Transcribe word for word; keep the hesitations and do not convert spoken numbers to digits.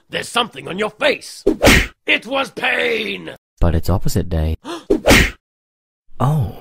There's something on your face! It was pain! But it's opposite day. Oh.